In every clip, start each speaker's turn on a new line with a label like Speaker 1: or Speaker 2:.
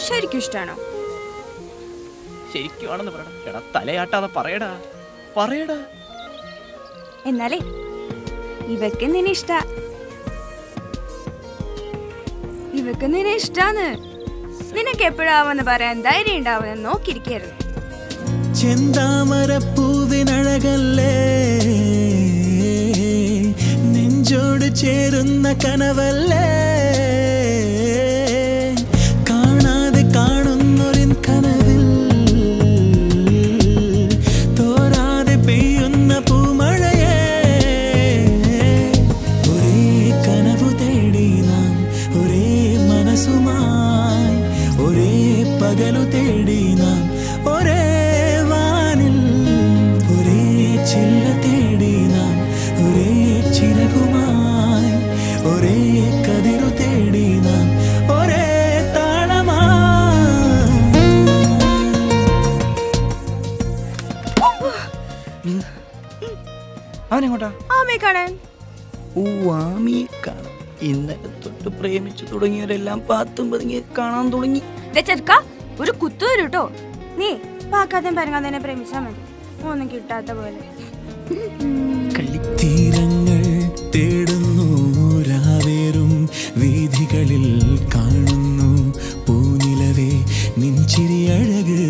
Speaker 1: ശരിക്കും ഇഷ്ടാണോ?
Speaker 2: ശരിക്കുവാണെന്ന് പറയടാ. എടാ തലയാട്ടാതെ പറയടാ.
Speaker 1: എന്നാലേ ഇവക്ക് നിന്നെ ഇഷ്ടാന്ന് നിനക്ക് എപ്പോഴാവെന്ന് പറയാൻ ധൈര്യം ഉണ്ടാവുമെന്ന് നോക്കിയിരിക്കരുത്.
Speaker 3: ചെന്താമരപ്പൂവിനഴകല്ലേ നെഞ്ചോട് ചേരുന്ന കനവല്ലേ കാണാതെ കാണുന്നൊരിൻ കനവിൽ തോരാതെ പെയ്യുന്ന പൂമഴയേ ഒരേ കനവു തേടി നാം ഒരേ മനസ്സുമായി ഒരേ പകലു തേടി നാം ഒരേ വാനിൽ ഒരേ ചില്ല തേടി നാം ഒരേ ചിറകുമായി ഒരേ കതിരു തേടി നാം ഒരേ താളമായി.
Speaker 2: അവനെങ്ങോട്ടാ?
Speaker 1: ആമയെ കാണാൻ.
Speaker 2: ഓ, ആമയെ കാണാൻ. ഇന്നലെ തൊട്ട് പ്രേമിച്ചു തുടങ്ങിയവരെല്ലാം പാത്തും പതുങ്ങി കാണാൻ തുടങ്ങി.
Speaker 1: ചെറുക്ക ഒരു കുത്തു വരും കേട്ടോ. നീ പാക്കാതെ പരങ്ങാതെ പ്രേമിച്ചാ മതി, ഒന്നും കിട്ടാത്ത പോലെ.
Speaker 3: തീരങ്ങൾ തേടുന്നു രാവേറും വീഥികളിൽ കാണുന്നു പൂനിലവേ നിൻചിരി അഴക്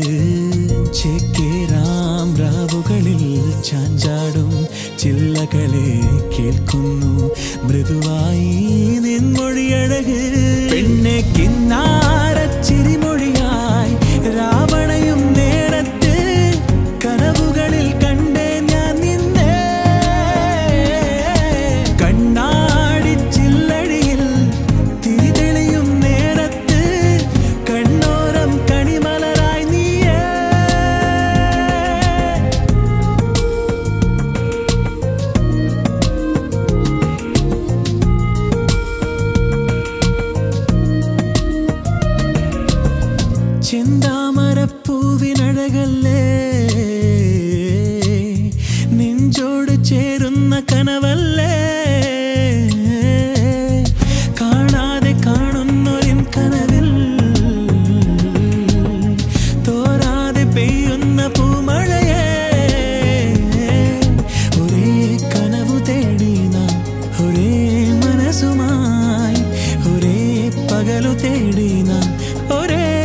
Speaker 3: ചേക്കേറാം രാവുകളിൽ ചാഞ്ചാടും ചില്ലകളെ കേൾക്കുന്നു മൃദുവായി നിൻമൊഴിയഴക് പെണ്ണെ കിന്നാരച്ചിരിമൊഴിയായി രാവണയും നേരത്ത് കനവുകളിൽ കണ്ടേ ഞാൻ നിന്നെ കണ്ണാടി ചില്ലടിയിൽ തിരിതെളിയും നേരത്ത് കണ്ണോരം കണിമലരായി നീയേ ചെന്താമരപ്പൂവിനഴകല്ലേ നെഞ്ചോട് ചേരുന്ന കനവല്ലേ കാണാതെ കാണുന്നൊരിൻ കനവിൽ തോരാതെ പെയ്യുന്ന പൂമഴയേ ഒരേ കനവു തേടി നാം ഒരേ മനസ്സുമായി ഒരേ പകലു തേടി നാം ഒരേ